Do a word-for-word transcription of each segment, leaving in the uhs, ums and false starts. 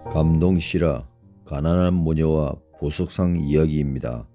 감동실화 가난한 모녀와 보석상 이야기입니다.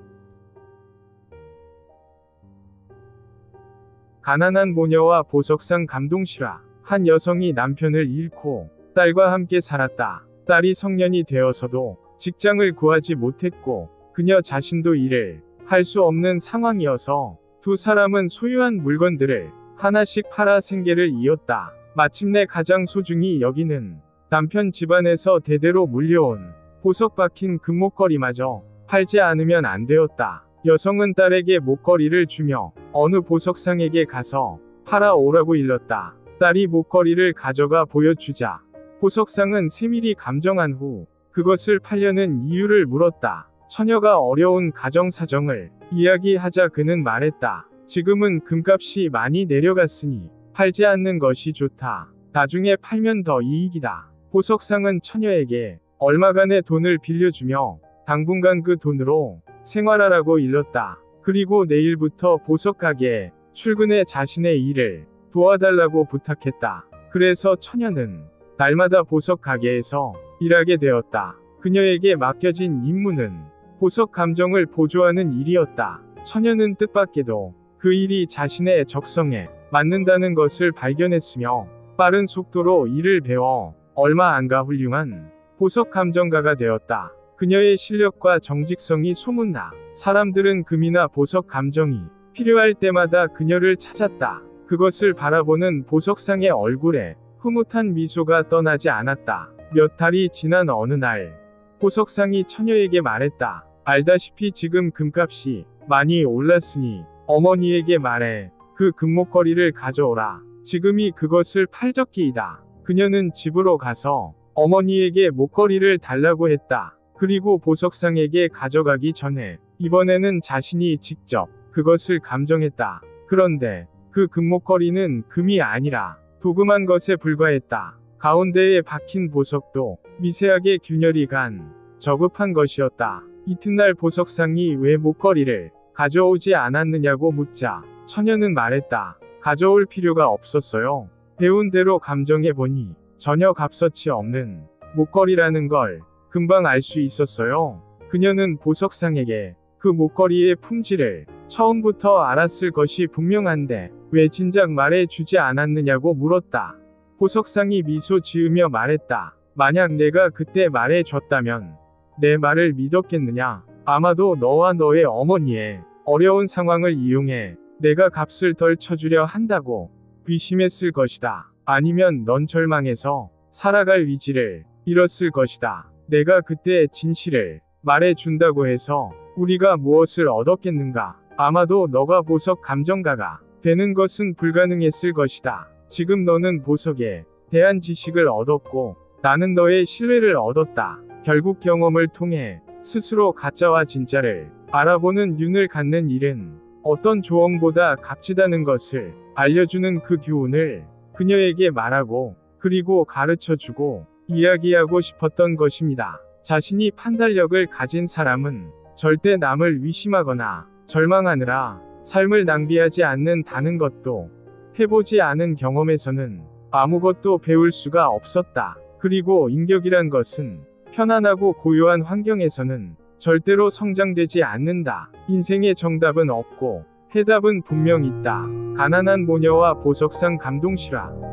가난한 모녀와 보석상 감동실화. 한 여성이 남편을 잃고 딸과 함께 살았다. 딸이 성년이 되어서도 직장을 구하지 못했고 그녀 자신도 일을 할 수 없는 상황이어서 두 사람은 소유한 물건들을 하나씩 팔아 생계를 이었다. 마침내 가장 소중히 여기는 남편 집안에서 대대로 물려온 보석 박힌 금목걸이마저 팔지 않으면 안 되었다. 여성은 딸에게 목걸이를 주며 어느 보석상에게 가서 팔아오라고 일렀다. 딸이 목걸이를 가져가 보여주자 보석상은 세밀히 감정한 후 그것을 팔려는 이유를 물었다. 처녀가 어려운 가정 사정을 이야기하자 그는 말했다. 지금은 금값이 많이 내려갔으니 팔지 않는 것이 좋다. 나중에 팔면 더 이익이다. 보석상은 처녀에게 얼마간의 돈을 빌려주며 당분간 그 돈으로 생활하라고 일렀다. 그리고 내일부터 보석 가게에 출근해 자신의 일을 도와달라고 부탁했다. 그래서 처녀는 날마다 보석 가게에서 일하게 되었다. 그녀에게 맡겨진 임무는 보석 감정을 보조하는 일이었다. 처녀는 뜻밖에도 그 일이 자신의 적성에 맞는다는 것을 발견했으며 빠른 속도로 일을 배워 얼마 안 가 훌륭한 보석 감정가가 되었다. 그녀의 실력과 정직성이 소문나 사람들은 금이나 보석 감정이 필요할 때마다 그녀를 찾았다. 그것을 바라보는 보석상의 얼굴에 흐뭇한 미소가 떠나지 않았다. 몇 달이 지난 어느 날 보석상이 처녀에게 말했다. 알다시피 지금 금값이 많이 올랐으니 어머니에게 말해 그 금목걸이를 가져오라. 지금이 그것을 팔 적기이다. 그녀는 집으로 가서 어머니에게 목걸이를 달라고 했다. 그리고 보석상에게 가져가기 전에 이번에는 자신이 직접 그것을 감정했다. 그런데 그 금목걸이는 금이 아니라 도금한 것에 불과했다. 가운데에 박힌 보석도 미세하게 균열이 간 저급한 것이었다. 이튿날 보석상이 왜 목걸이를 가져오지 않았느냐고 묻자 처녀는 말했다. 가져올 필요가 없었어요. 배운 대로 감정해보니 전혀 값어치 없는 목걸이라는 걸 금방 알 수 있었어요. 그녀는 보석상에게 그 목걸이의 품질을 처음부터 알았을 것이 분명한데 왜 진작 말해 주지 않았느냐고 물었다. 보석상이 미소 지으며 말했다. 만약 내가 그때 말해 줬다면 내 말을 믿었겠느냐? 아마도 너와 너의 어머니의 어려운 상황을 이용해 내가 값을 덜 쳐주려 한다고 의심했을 것이다. 아니면 넌 절망해서 살아갈 위지를 잃었을 것이다. 내가 그때 진실을 말해준다고 해서 우리가 무엇을 얻었겠는가? 아마도 너가 보석 감정가가 되는 것은 불가능했을 것이다. 지금 너는 보석에 대한 지식을 얻었고 나는 너의 신뢰를 얻었다. 결국 경험을 통해 스스로 가짜와 진짜를 알아보는 눈을 갖는 일은 어떤 조언보다 값지다는 것을 알려주는 그 교훈을 그녀에게 말하고 그리고 가르쳐주고 이야기하고 싶었던 것입니다. 자신이 판단력을 가진 사람은 절대 남을 의심하거나 절망하느라 삶을 낭비하지 않는다는 것도 해보지 않은 경험에서는 아무것도 배울 수가 없었다. 그리고 인격이란 것은 편안하고 고요한 환경에서는 절대로 성장되지 않는다. 인생의 정답은 없고 해답은 분명 있다. 가난한 모녀와 보석상 감동실화.